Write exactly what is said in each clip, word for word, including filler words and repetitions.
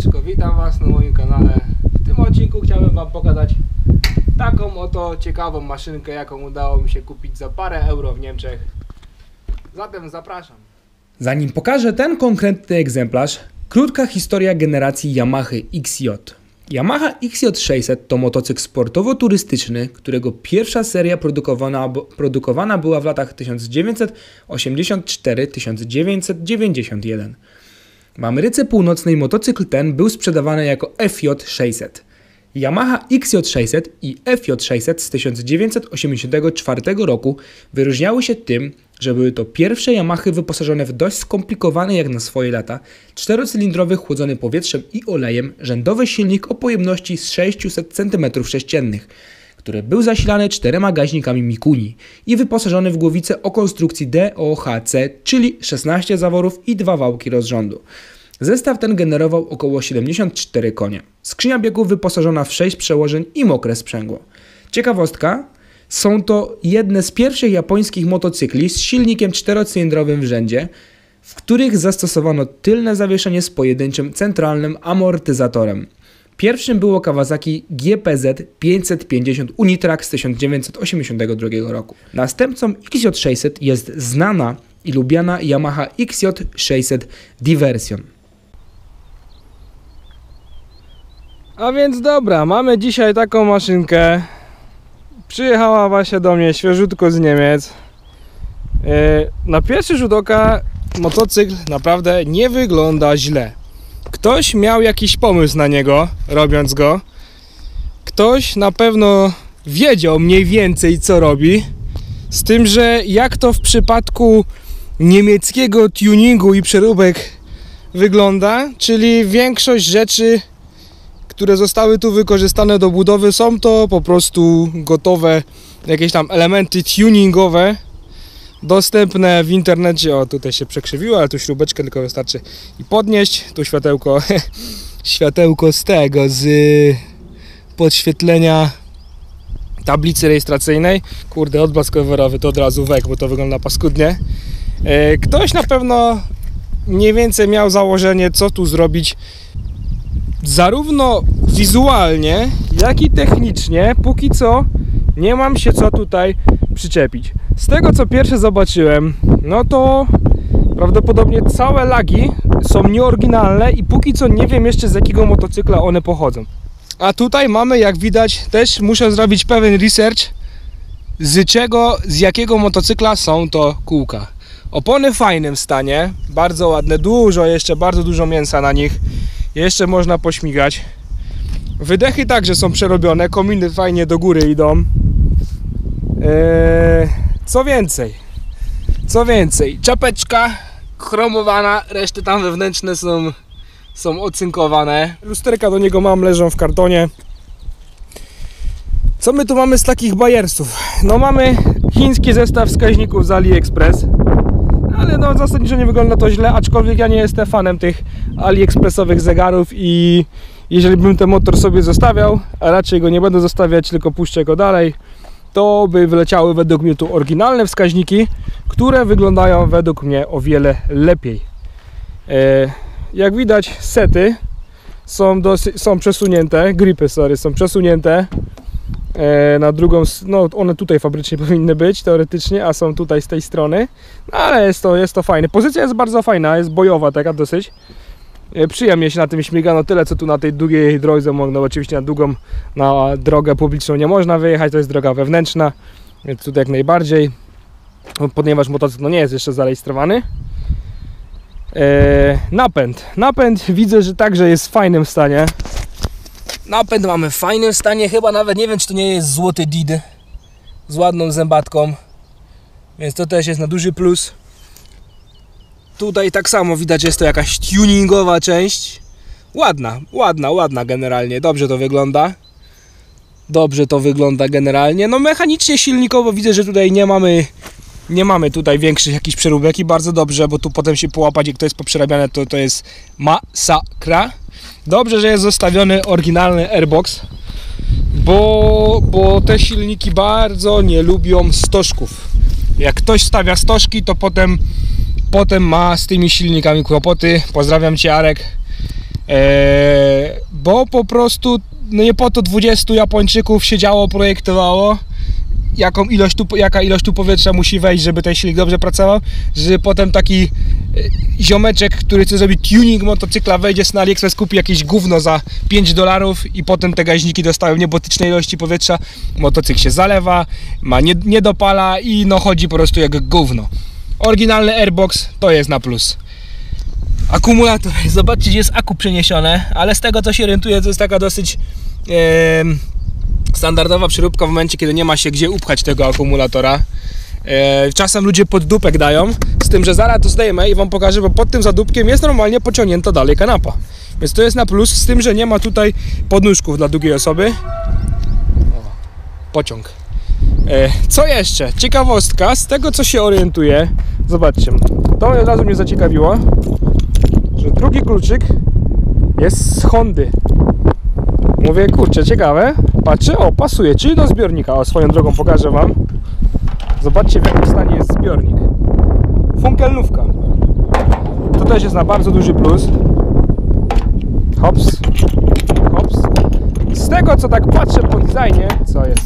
Siemaneczko, witam Was na moim kanale. W tym odcinku chciałbym Wam pokazać taką oto ciekawą maszynkę, jaką udało mi się kupić za parę euro w Niemczech. Zatem zapraszam. Zanim pokażę ten konkretny egzemplarz, krótka historia generacji Yamaha X J. Yamaha X J sześćset to motocykl sportowo-turystyczny, którego pierwsza seria produkowana, produkowana była w latach tysiąc dziewięćset osiemdziesiąt cztery do tysiąc dziewięćset dziewięćdziesiąt jeden. W Ameryce Północnej motocykl ten był sprzedawany jako F J sześćset. Yamaha X J sześćset i F J sześćset z tysiąc dziewięćset osiemdziesiątego czwartego roku wyróżniały się tym, że były to pierwsze Yamahy wyposażone w dość skomplikowany jak na swoje lata czterocylindrowy chłodzony powietrzem i olejem rzędowy silnik o pojemności z sześćset centymetrów sześciennych, który był zasilany czterema gaźnikami Mikuni i wyposażony w głowicę o konstrukcji D O H C, czyli szesnaście zaworów i dwa wałki rozrządu. Zestaw ten generował około siedemdziesiąt cztery konie. Skrzynia biegów wyposażona w sześć przełożeń i mokre sprzęgło. Ciekawostka, są to jedne z pierwszych japońskich motocykli z silnikiem czterocylindrowym w rzędzie, w których zastosowano tylne zawieszenie z pojedynczym centralnym amortyzatorem. Pierwszym było Kawasaki G P Z pięćset pięćdziesiąt Unitrack z tysiąc dziewięćset osiemdziesiątego drugiego roku. Następcą X J sześćset jest znana i lubiana Yamaha X J sześćset Diversion. A więc dobra, mamy dzisiaj taką maszynkę. Przyjechała właśnie do mnie świeżutko z Niemiec. Na pierwszy rzut oka motocykl naprawdę nie wygląda źle. Ktoś miał jakiś pomysł na niego, robiąc go. Ktoś na pewno wiedział mniej więcej, co robi. Z tym, że jak to w przypadku niemieckiego tuningu i przeróbek wygląda, czyli większość rzeczy, które zostały tu wykorzystane do budowy, są to po prostu gotowe jakieś tam elementy tuningowe dostępne w internecie. O, tutaj się przekrzywiło, ale tu śrubeczkę tylko wystarczy i podnieść. Tu światełko, światełko z tego, z podświetlenia tablicy rejestracyjnej. Kurde, odblask rowerowy to od razu wek, bo to wygląda paskudnie. Ktoś na pewno mniej więcej miał założenie, co tu zrobić, zarówno wizualnie, jak i technicznie. Póki co nie mam się co tutaj przyczepić. Z tego, co pierwsze zobaczyłem, no to prawdopodobnie całe lagi są nieoryginalne i póki co nie wiem jeszcze, z jakiego motocykla one pochodzą. A tutaj mamy, jak widać, też muszę zrobić pewien research, z czego, z jakiego motocykla są to kółka. Opony w fajnym stanie, bardzo ładne, dużo jeszcze, bardzo dużo mięsa na nich. Jeszcze można pośmigać. Wydechy także są przerobione, kominy fajnie do góry idą. Eee, co więcej? Co więcej? Czapeczka chromowana, reszty tam wewnętrzne są, są ocynkowane. Lusterka do niego mam, leżą w kartonie. Co my tu mamy z takich bajersów? No mamy chiński zestaw wskaźników z AliExpress. Ale no zasadniczo nie wygląda to źle, aczkolwiek ja nie jestem fanem tych AliExpressowych zegarów i jeżeli bym ten motor sobie zostawiał, a raczej go nie będę zostawiać, tylko puszczę go dalej, to by wyleciały według mnie tu oryginalne wskaźniki, które wyglądają według mnie o wiele lepiej. E, jak widać, sety są, dosyć, są przesunięte, gripy sorry, są przesunięte e, na drugą, no one tutaj fabrycznie powinny być teoretycznie, a są tutaj z tej strony, no, ale jest to, jest to fajne. Pozycja jest bardzo fajna, jest bojowa taka dosyć. E, przyjemnie się na tym śmiga, no tyle co tu na tej długiej drodze, no oczywiście na długą, na drogę publiczną nie można wyjechać, to jest droga wewnętrzna, więc tutaj jak najbardziej, ponieważ motocykl no, nie jest jeszcze zarejestrowany. E, napęd, napęd widzę, że także jest w fajnym stanie. Napęd mamy w fajnym stanie, chyba nawet nie wiem, czy to nie jest złoty D I D z ładną zębatką, więc to też jest na duży plus. Tutaj tak samo widać, jest to jakaś tuningowa część. Ładna, ładna, ładna generalnie, dobrze to wygląda. Dobrze to wygląda generalnie. No mechanicznie, silnikowo widzę, że tutaj nie mamy nie mamy tutaj większych jakichś przeróbek i bardzo dobrze, bo tu potem się połapać, jak to jest poprzerabiane, to to jest masakra. Dobrze, że jest zostawiony oryginalny airbox, bo, bo te silniki bardzo nie lubią stożków. Jak ktoś stawia stożki, to potem, potem ma z tymi silnikami kłopoty. Pozdrawiam Cię, Arek. Eee, bo po prostu no nie po to dwudziestu Japończyków siedziało, projektowało, jaką ilość tu, jaka ilość tu powietrza musi wejść, żeby ten silnik dobrze pracował, że potem taki ziomeczek, który chce zrobić tuning motocykla, wejdzie na AliExpress, kupi jakieś gówno za pięć dolarów i potem te gaźniki dostają niebotycznej ilości powietrza, motocykl się zalewa, ma nie, nie dopala i no chodzi po prostu jak gówno. Oryginalny airbox to jest na plus. Akumulator, zobaczcie, gdzie jest aku przeniesione, ale z tego co się orientuję, to jest taka dosyć e, standardowa przeróbka w momencie, kiedy nie ma się gdzie upchać tego akumulatora. E, czasem ludzie pod dupek dają, z tym, że zaraz to zdejmę i wam pokażę, bo pod tym zadupkiem jest normalnie pociągnięta dalej kanapa. Więc to jest na plus, z tym, że nie ma tutaj podnóżków dla drugiej osoby. O, pociąg. E, co jeszcze? Ciekawostka, z tego co się orientuję, zobaczcie, to od razu mnie zaciekawiło, że drugi kluczyk jest z Hondy. Mówię, kurczę, ciekawe. Patrzę, o, pasuje, czyli do zbiornika. O, swoją drogą pokażę wam. Zobaczcie, w jakim stanie jest zbiornik. Funkelnówka. To też jest na bardzo duży plus. Hops. Hops. Z tego, co tak patrzę po designie, co jest?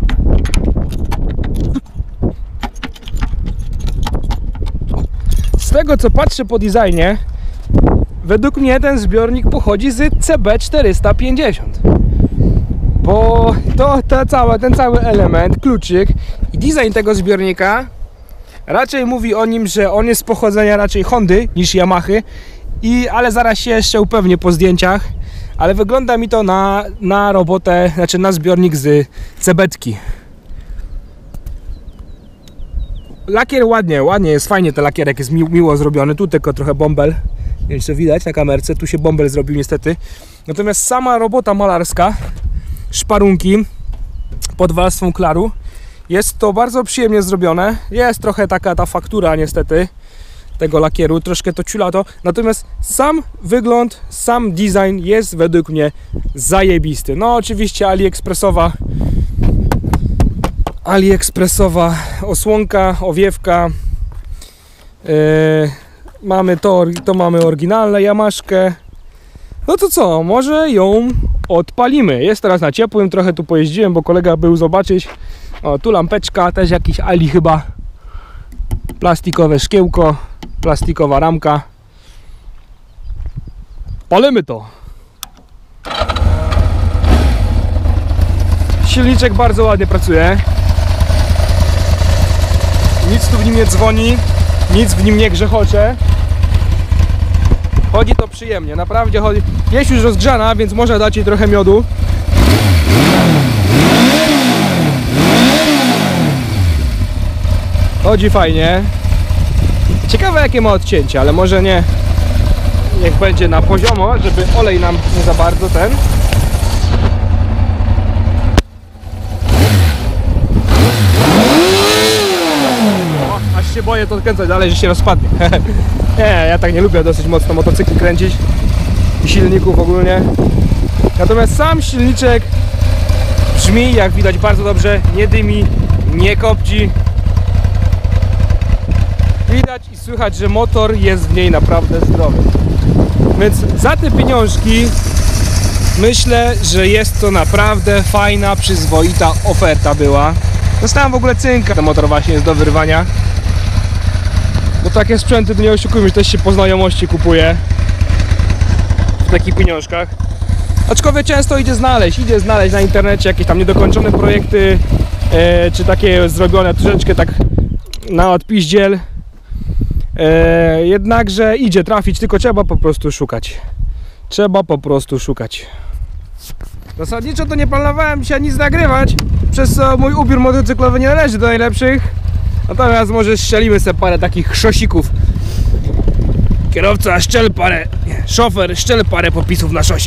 Z tego, co patrzę po designie, według mnie ten zbiornik pochodzi z C B czterysta pięćdziesiąt. Bo to, to całe, ten cały element, kluczyk i design tego zbiornika raczej mówi o nim, że on jest z pochodzenia raczej Hondy niż Yamahy. I, ale zaraz się jeszcze upewnię po zdjęciach. Ale wygląda mi to na, na robotę, znaczy na zbiornik z cebetki. Lakier ładnie, ładnie jest, fajnie ten lakierek jest mi, miło zrobiony. Tu tylko trochę bąbel. Nie wiem, czy widać na kamerce, tu się bąbel zrobił niestety. Natomiast sama robota malarska, szparunki pod warstwą klaru, jest to bardzo przyjemnie zrobione. Jest trochę taka ta faktura niestety tego lakieru, troszkę to ciulato. Natomiast sam wygląd, sam design jest według mnie zajebisty. No oczywiście AliExpressowa AliExpressowa osłonka, owiewka. Yy, mamy to, to mamy oryginalne Yamaszkę. No to co, może ją odpalimy. Jest teraz na ciepłym, trochę tu pojeździłem, bo kolega był zobaczyć. O, tu lampeczka, też jakiś Ali chyba. Plastikowe szkiełko, plastikowa ramka. Palimy to. Silniczek bardzo ładnie pracuje. Nic tu w nim nie dzwoni, nic w nim nie grzechocze. Chodzi to przyjemnie, naprawdę chodzi. Jest już rozgrzana, więc można dać jej trochę miodu. Chodzi fajnie. Ciekawe jakie ma odcięcie, ale może nie. Niech będzie na poziomo, żeby olej nam nie za bardzo ten. O, aż się boję to odkręcać dalej, że się rozpadnie. Nie, ja tak nie lubię dosyć mocno motocykli kręcić i silników ogólnie. Natomiast sam silniczek brzmi, jak widać, bardzo dobrze, nie dymi, nie kopci. Widać i słychać, że motor jest w niej naprawdę zdrowy. Więc za te pieniążki myślę, że jest to naprawdę fajna, przyzwoita oferta była. Dostałem w ogóle cynka, ten motor właśnie jest do wyrwania. Bo takie sprzęty, to nie oszukujmy, też się po znajomości kupuje w takich pieniążkach. Aczkolwiek często idzie znaleźć, idzie znaleźć na internecie jakieś tam niedokończone projekty, e, czy takie zrobione troszeczkę tak na odpiździel. E, jednakże idzie trafić, tylko trzeba po prostu szukać. Trzeba po prostu szukać. Zasadniczo to nie planowałem dzisiaj nic nagrywać, przez co mój ubiór motocyklowy nie należy do najlepszych. Natomiast może strzelimy sobie parę takich chrzosików. Kierowca szczel parę, nie, szofer szczel parę popisów na szosie.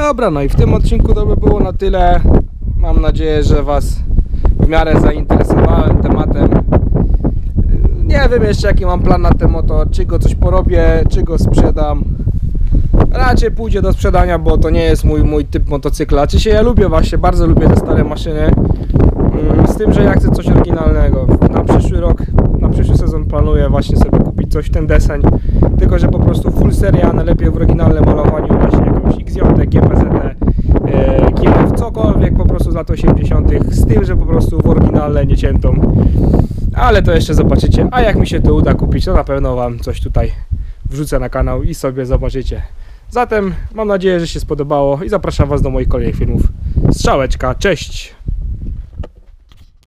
dobra, no i w tym odcinku to by było na tyle. Mam nadzieję, że Was w miarę zainteresowałem tematem. Nie wiem jeszcze jaki mam plan na ten motor, czy go coś porobię, czy go sprzedam. Raczej pójdzie do sprzedania, bo to nie jest mój, mój typ motocykla. Czy się ja lubię właśnie, bardzo lubię te stare maszyny. Z tym, że ja chcę coś oryginalnego. Na przyszły rok, na przyszły sezon planuję właśnie sobie kupić coś w ten deseń. Tylko, że po prostu full seria, najlepiej w oryginalnym malowaniu, właśnie jakąś X J, G P Z, e, K M F, cokolwiek po prostu z lat osiemdziesiątych. Z tym, że po prostu w oryginalne, nie ciętą. Ale to jeszcze zobaczycie. A jak mi się to uda kupić, to na pewno Wam coś tutaj wrzucę na kanał i sobie zobaczycie. Zatem mam nadzieję, że się spodobało i zapraszam Was do moich kolejnych filmów. Strzałeczka, cześć!